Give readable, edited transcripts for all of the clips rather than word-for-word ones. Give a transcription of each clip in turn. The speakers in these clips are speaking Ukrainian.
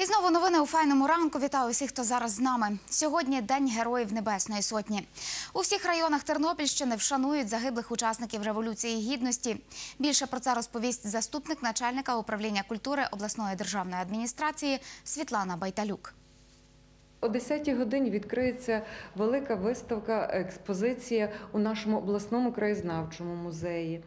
І знову новини у файному ранку. Вітаю усіх, хто зараз з нами. Сьогодні День Героїв Небесної Сотні. У всіх районах Тернопільщини вшанують загиблих учасників Революції Гідності. Більше про це розповість заступник начальника управління культури обласної державної адміністрації Світлана Байталюк. О 10-й годині відкриється велика виставка, експозиція у нашому обласному краєзнавчому музеї.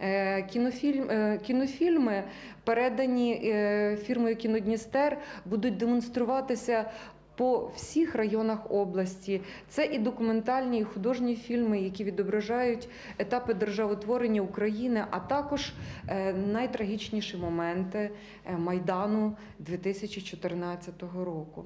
Кінофільми, передані фірмою «Кінодністер», будуть демонструватися по всіх районах області. Це і документальні, і художні фільми, які відображають етапи державотворення України, а також найтрагічніші моменти Майдану 2014 року.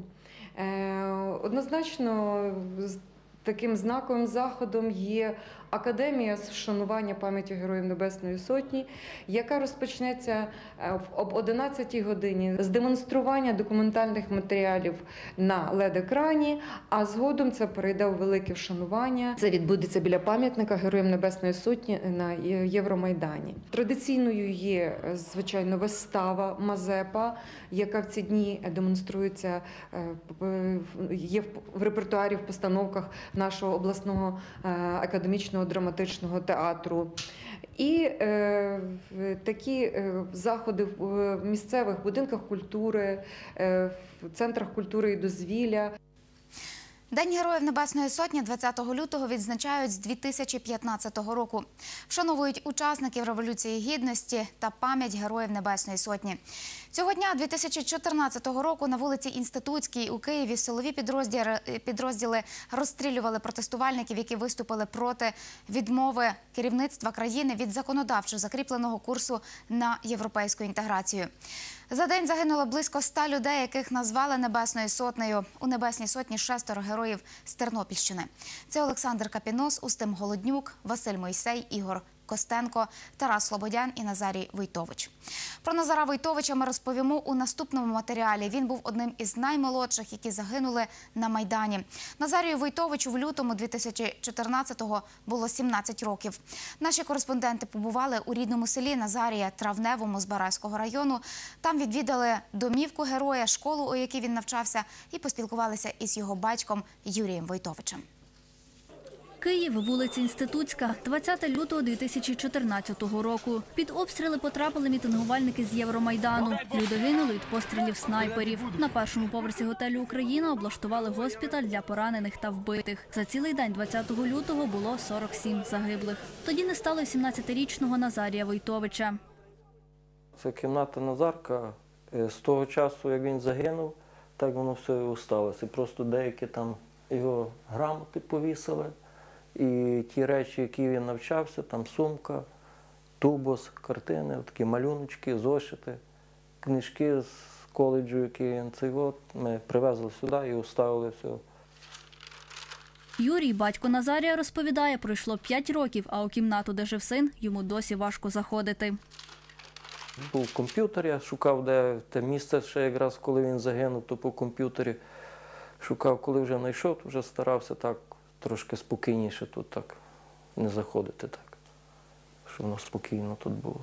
Однозначно, таким знаковим заходом є Академія з вшанування пам'яті Героїв Небесної Сотні, яка розпочнеться об 11-й годині з демонстрування документальних матеріалів на LED-екрані, а згодом це перейде у велике вшанування. Це відбудеться біля пам'ятника Героїв Небесної Сотні на Євромайдані. Традиційною є, звичайно, вистава «Мазепа», яка в ці дні демонструється, є в репертуарі, в постановках нашого обласного академічного драматичного театру. І такі заходи в місцевих будинках культури, в центрах культури і дозвілля. День Героїв Небесної Сотні 20 лютого відзначають з 2015 року. Вшановують учасників Революції Гідності та пам'ять Героїв Небесної Сотні. Цього дня 2014 року на вулиці Інститутській у Києві силові підрозділи розстрілювали протестувальників, які виступили проти відмови керівництва країни від законодавчо закріпленого курсу на європейську інтеграцію. За день загинуло близько 100 людей, яких назвали Небесною Сотнею. У Небесній Сотні 6 героїв з Тернопільщини. Це Олександр Капінос, Устим Голоднюк, Василь Мойсей, Ігор Костенко, Тарас Слободян і Назарій Войтович. Про Назара Войтовича ми розповімо у наступному матеріалі. Він був одним із наймолодших, які загинули на Майдані. Назарію Войтовичу в лютому 2014-го було 17 років. Наші кореспонденти побували у рідному селі Назарія, Травневому, Збаразького району. Там відвідали домівку героя, школу, у якій він навчався, і поспілкувалися із його батьком Юрієм Войтовичем. Київ, вулиця Інститутська, 20 лютого 2014 року. Під обстріли потрапили мітингувальники з Євромайдану. Люди гинули від пострілів снайперів. На першому поверсі готелю «Україна» облаштували госпіталь для поранених та вбитих. За цілий день 20 лютого було 47 загиблих. Тоді не стало 17-річного Назарія Войтовича. Це кімната Назарка. З того часу, як він загинув, так воно все і осталося. Просто деякі там його грамоти повісили. І ті речі, які він навчався, там сумка, тубус, картини, такі малюночки, зошити, книжки з коледжу, які він ми привезли сюди і оставили все. Юрій, батько Назарія, розповідає, пройшло 5 років, а у кімнату, де жив син, йому досі важко заходити. Був комп'ютер, я шукав, де те місце, ще якраз коли він загинув, то по комп'ютері шукав, коли вже знайшов, то вже старався так трошки спокійніше тут так, не заходити так, щоб воно спокійно тут було.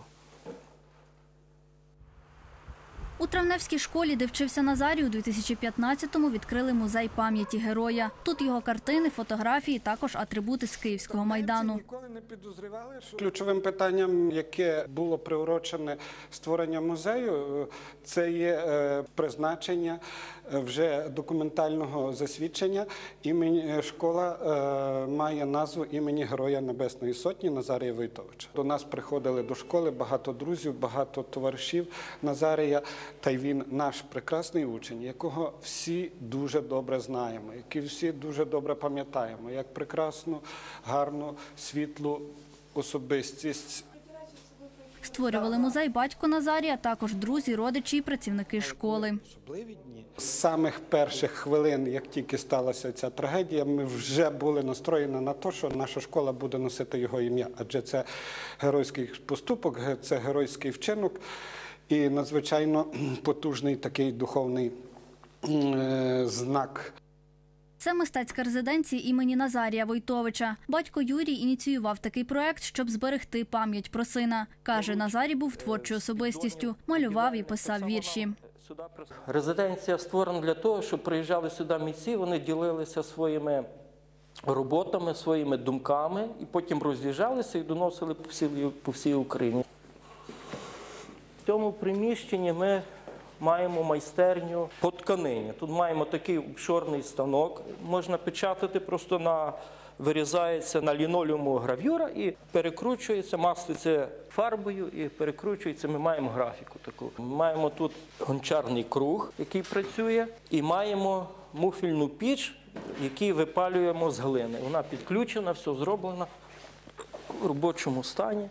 У Травневській школі, де вчився Назарій, у 2015-му відкрили музей пам'яті героя. Тут його картини, фотографії, також атрибути з Київського Майдану. Ключовим питанням, яке було приурочене створення музею, це є призначення вже документального засвідчення. Школа має назву імені Героя Небесної Сотні Назарія Войтовича. До нас приходили до школи багато друзів, багато товаришів Назарія. Та й він наш прекрасний учень, якого всі дуже добре знаємо, який всі дуже добре пам'ятаємо, як прекрасну, гарну, світлу особистість. Створювали музей батько Назарія, також друзі, родичі і працівники школи. З самих перших хвилин, як тільки сталася ця трагедія, ми вже були настроєні на те, що наша школа буде носити його ім'я, адже це геройський поступок, це геройський вчинок. І надзвичайно потужний такий духовний знак. Це мистецька резиденція імені Назарія Войтовича. Батько Юрій ініціював такий проект, щоб зберегти пам'ять про сина. Каже, Назарій був творчою особистістю, малював і писав вірші. Сюди резиденція створена для того, щоб приїжджали сюди митці, вони ділилися своїми роботами, своїми думками, і потім роз'їжджалися і доносили по всій Україні. В цьому приміщенні ми маємо майстерню по тканині. Тут маємо такий обшорний станок, можна печатати, вирізається на лінолеуму гравюра і перекручується, маслиться фарбою і перекручується. Ми маємо графіку таку. Ми маємо тут гончарний круг, який працює, і маємо муфельну піч, яку випалюємо з глини. Вона підключена, все зроблено в робочому стані.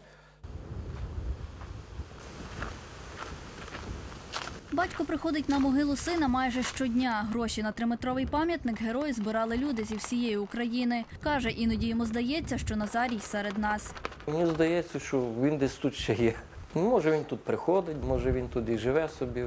Батько приходить на могилу сина майже щодня. Гроші на 3-метровий пам'ятник герою збирали люди зі всієї України. Каже, іноді йому здається, що Назарій серед нас. Мені здається, що він десь тут ще є. Може він тут приходить, може він тут і живе собі.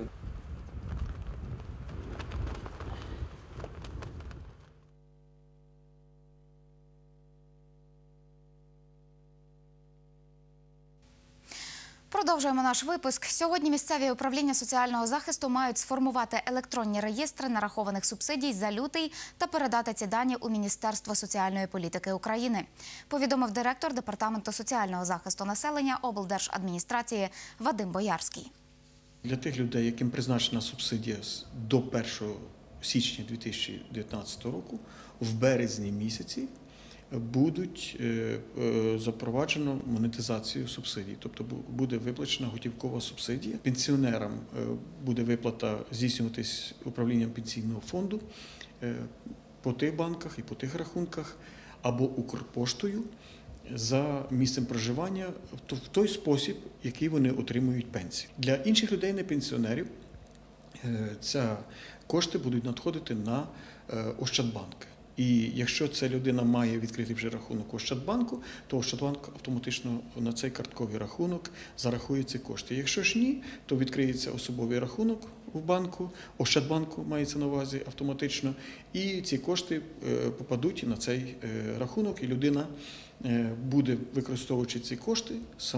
Продовжуємо наш випуск. Сьогодні місцеві управління соціального захисту мають сформувати електронні реєстри нарахованих субсидій за лютий та передати ці дані у Міністерство соціальної політики України, повідомив директор Департаменту соціального захисту населення облдержадміністрації Вадим Боярський. Для тих людей, яким призначена субсидія до 1 січня 2019 року, в березні місяці будуть запроваджено монетизацію субсидій, тобто буде виплачена готівкова субсидія. Пенсіонерам буде виплата здійснюватись управлінням пенсійного фонду по тих банках і по тих рахунках або Укрпоштою за місцем проживання в той спосіб, який вони отримують пенсію. Для інших людей, не пенсіонерів, ці кошти будуть надходити на Ощадбанк. І якщо ця людина має відкритий вже рахунок Ощадбанку, то Ощадбанк автоматично на цей картковий рахунок зарахує ці кошти. Якщо ж ні, то відкриється особовий рахунок в банку, Ощадбанку мається на увазі автоматично, і ці кошти попадуть на цей рахунок, і людина буде, використовуючи ці кошти,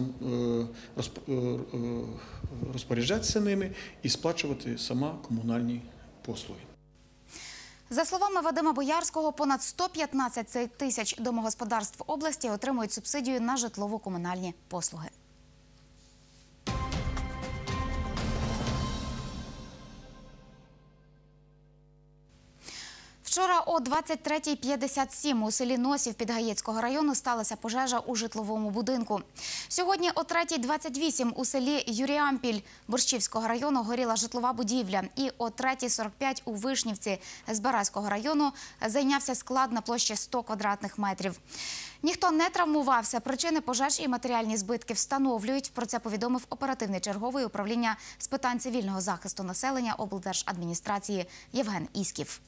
розпоряджатися ними і сплачувати сама комунальні послуги. За словами Вадима Боярського, понад 115 тисяч домогосподарств області отримують субсидію на житлово-комунальні послуги. Вчора о 23:57 у селі Носів Підгаєцького району сталася пожежа у житловому будинку. Сьогодні о 3:28 у селі Юріампіль Борщівського району горіла житлова будівля. І о 3:45 у Вишнівці Збаразького району зайнявся склад на площі 100 квадратних метрів. Ніхто не травмувався, причини пожеж і матеріальні збитки встановлюють. Про це повідомив оперативний черговий управління з питань цивільного захисту населення облдержадміністрації Євген Ісків.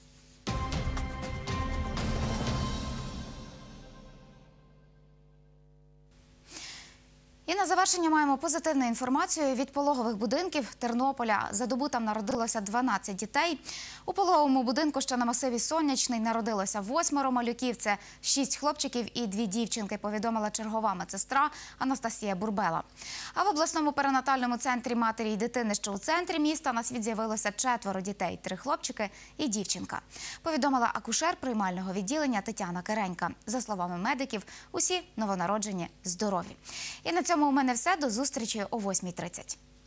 І на завершення маємо позитивну інформацію від пологових будинків Тернополя. За добу там народилося 12 дітей. У пологовому будинку, що на масиві Сонячний, народилося 8 малюків. Це 6 хлопчиків і 2 дівчинки, повідомила чергова медсестра Анастасія Бурбела. А в обласному перинатальному центрі матері і дитини, що у центрі міста, на світ з'явилося 4 дітей – 3 хлопчики і дівчинка. Повідомила акушер приймального відділення Тетяна Керенька. За словами медиків, усі новонароджені здорові. І на цьому у мене все. До зустрічі о 8:30.